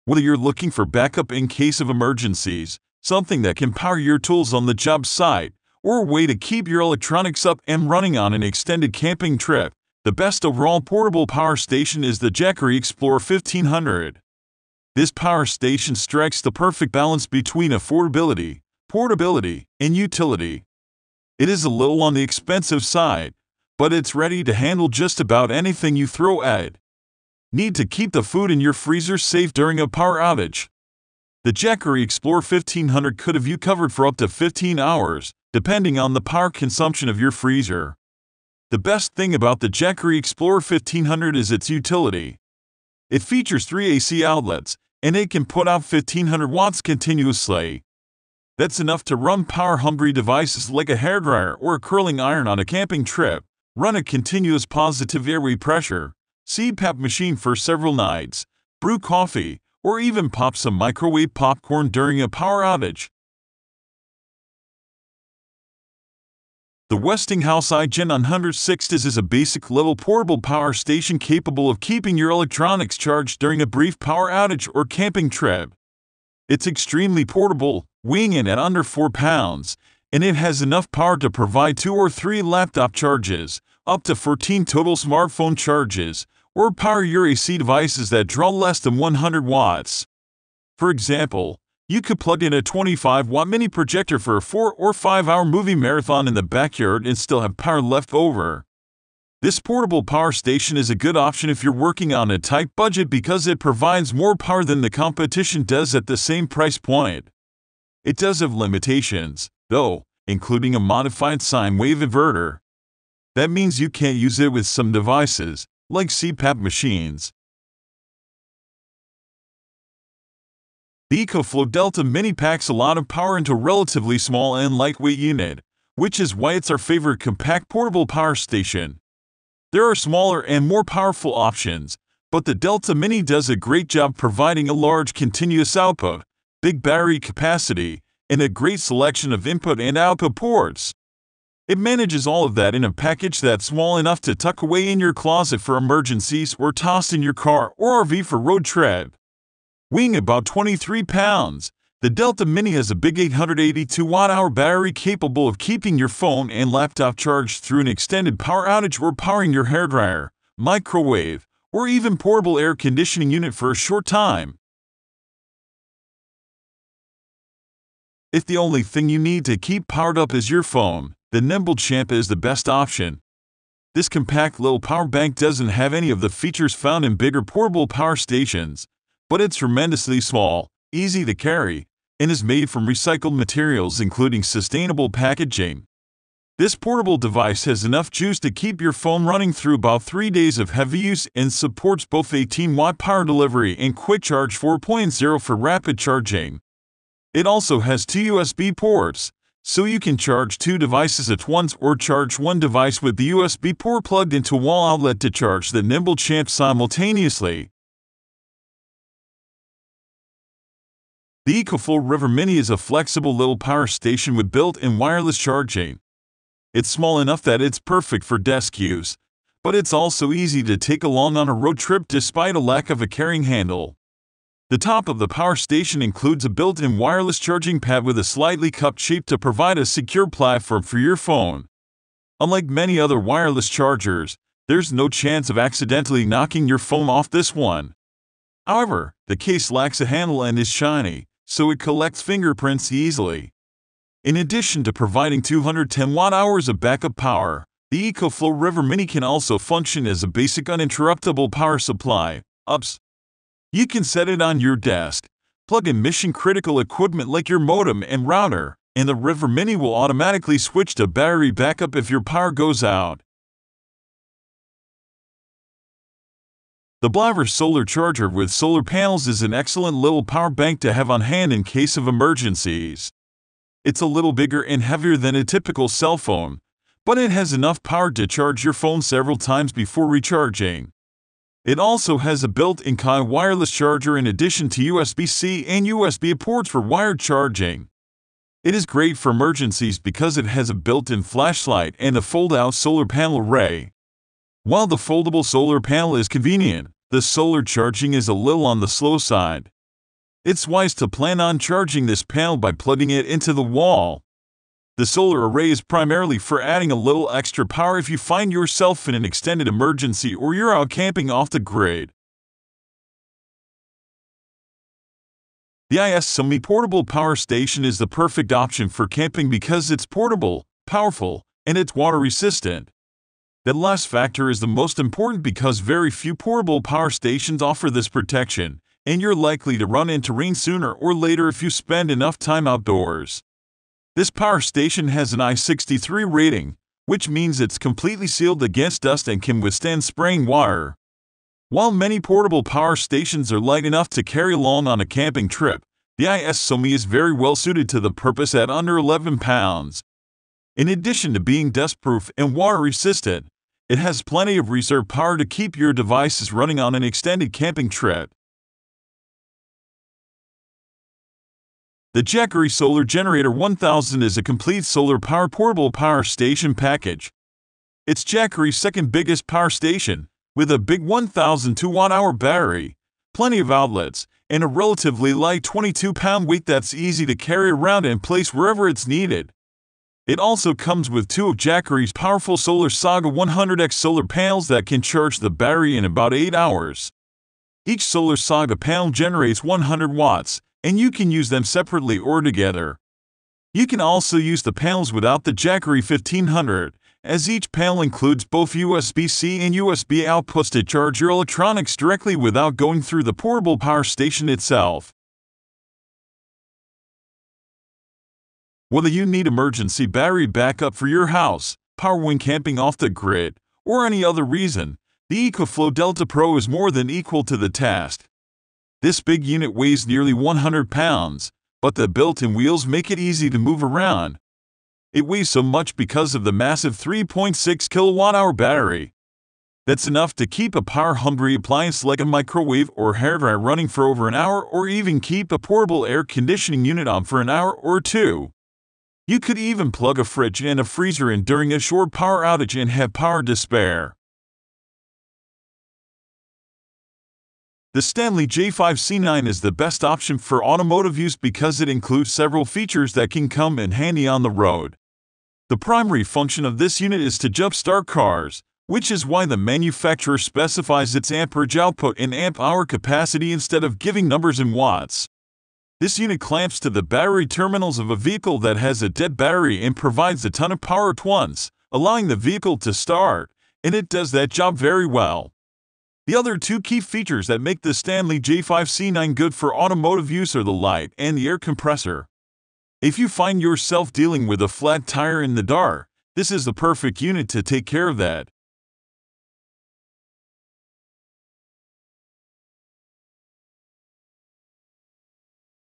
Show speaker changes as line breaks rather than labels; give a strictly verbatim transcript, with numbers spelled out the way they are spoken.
Whether you're looking for backup in case of emergencies, something that can power your tools on the job site, or a way to keep your electronics up and running on an extended camping trip, the best overall portable power station is the Jackery Explorer fifteen hundred. This power station strikes the perfect balance between affordability, portability, and utility. It is a little on the expensive side, but it's ready to handle just about anything you throw at it. Need to keep the food in your freezer safe during a power outage? The Jackery Explorer fifteen hundred could have you covered for up to fifteen hours, depending on the power consumption of your freezer. The best thing about the Jackery Explorer fifteen hundred is its utility. It features three A C outlets, and it can put out fifteen hundred watts continuously. That's enough to run power-hungry devices like a hairdryer or a curling iron on a camping trip, run a continuous positive airway pressure, C PAP machine for several nights, brew coffee, or even pop some microwave popcorn during a power outage. The Westinghouse I Gen one sixty is a basic little portable power station capable of keeping your electronics charged during a brief power outage or camping trip. It's extremely portable, weighing in at under four pounds, and it has enough power to provide two or three laptop charges, up to fourteen total smartphone charges, or power your A C devices that draw less than one hundred watts. For example, you could plug in a twenty-five watt mini projector for a four or five hour movie marathon in the backyard and still have power left over. This portable power station is a good option if you're working on a tight budget because it provides more power than the competition does at the same price point. It does have limitations, though, including a modified sine wave inverter. That means you can't use it with some devices, like C PAP machines. The ECOFLOW Delta Mini packs a lot of power into a relatively small and lightweight unit, which is why it's our favorite compact portable power station. There are smaller and more powerful options, but the Delta Mini does a great job providing a large continuous output, big battery capacity, and a great selection of input and output ports. It manages all of that in a package that's small enough to tuck away in your closet for emergencies or tossed in your car or R V for road trip. Weighing about twenty-three pounds, the Delta Mini has a big eight hundred eighty-two watt hour battery capable of keeping your phone and laptop charged through an extended power outage or powering your hairdryer, microwave, or even portable air conditioning unit for a short time. If the only thing you need to keep powered up is your phone, the Nimble Champ is the best option. This compact little power bank doesn't have any of the features found in bigger portable power stations, but it's tremendously small, easy to carry, and is made from recycled materials including sustainable packaging. This portable device has enough juice to keep your phone running through about three days of heavy use and supports both eighteen watt power delivery and Quick Charge four point oh for rapid charging. It also has two U S B ports, so you can charge two devices at once or charge one device with the U S B port plugged into a wall outlet to charge the Nimble Champ simultaneously. The ECOFLOW River Mini is a flexible little power station with built-in wireless charging. It's small enough that it's perfect for desk use, but it's also easy to take along on a road trip despite a lack of a carrying handle. The top of the power station includes a built-in wireless charging pad with a slightly cupped shape to provide a secure platform for your phone. Unlike many other wireless chargers, there's no chance of accidentally knocking your phone off this one. However, the case lacks a handle and is shiny, so it collects fingerprints easily. In addition to providing two hundred ten watt hours of backup power, the ECOFLOW River Mini can also function as a basic uninterruptible power supply. Ups. You can set it on your desk, plug in mission-critical equipment like your modem and router, and the River Mini will automatically switch to battery backup if your power goes out. The BLAVOR solar charger with solar panels is an excellent little power bank to have on hand in case of emergencies. It's a little bigger and heavier than a typical cell phone, but it has enough power to charge your phone several times before recharging. It also has a built-in Sine wireless charger in addition to U S B C and U S B ports for wired charging. It is great for emergencies because it has a built-in flashlight and a fold-out solar panel array. While the foldable solar panel is convenient, the solar charging is a little on the slow side. It's wise to plan on charging this panel by plugging it into the wall. The solar array is primarily for adding a little extra power if you find yourself in an extended emergency or you're out camping off the grid. The iSemi portable power station is the perfect option for camping because it's portable, powerful, and it's water resistant. That last factor is the most important because very few portable power stations offer this protection, and you're likely to run into rain sooner or later if you spend enough time outdoors. This power station has an I sixty-three rating, which means it's completely sealed against dust and can withstand spraying water. While many portable power stations are light enough to carry along on a camping trip, the iSemi is very well suited to the purpose at under eleven pounds. In addition to being dust-proof and water-resistant, it has plenty of reserve power to keep your devices running on an extended camping trip. The Jackery Solar Generator one thousand is a complete solar power portable power station package. It's Jackery's second biggest power station, with a big one thousand two watt hour battery, plenty of outlets, and a relatively light twenty-two pound weight that's easy to carry around and place wherever it's needed. It also comes with two of Jackery's powerful Solar Saga one hundred X solar panels that can charge the battery in about eight hours. Each Solar Saga panel generates one hundred watts, and you can use them separately or together. You can also use the panels without the Jackery fifteen hundred, as each panel includes both U S B C and U S B outputs to charge your electronics directly without going through the portable power station itself. Whether you need emergency battery backup for your house, power when camping off the grid, or any other reason, the ECOFLOW Delta Pro is more than equal to the task. This big unit weighs nearly one hundred pounds, but the built-in wheels make it easy to move around. It weighs so much because of the massive three point six kilowatt hour battery. That's enough to keep a power-hungry appliance like a microwave or hairdryer running for over an hour, or even keep a portable air conditioning unit on for an hour or two. You could even plug a fridge and a freezer in during a short power outage and have power to spare. The STANLEY J five C nine is the best option for automotive use because it includes several features that can come in handy on the road. The primary function of this unit is to jump-start cars, which is why the manufacturer specifies its amperage output in amp-hour capacity instead of giving numbers in watts. This unit clamps to the battery terminals of a vehicle that has a dead battery and provides a ton of power at once, allowing the vehicle to start, and it does that job very well. The other two key features that make the STANLEY J five C nine good for automotive use are the light and the air compressor. If you find yourself dealing with a flat tire in the dark, this is the perfect unit to take care of that.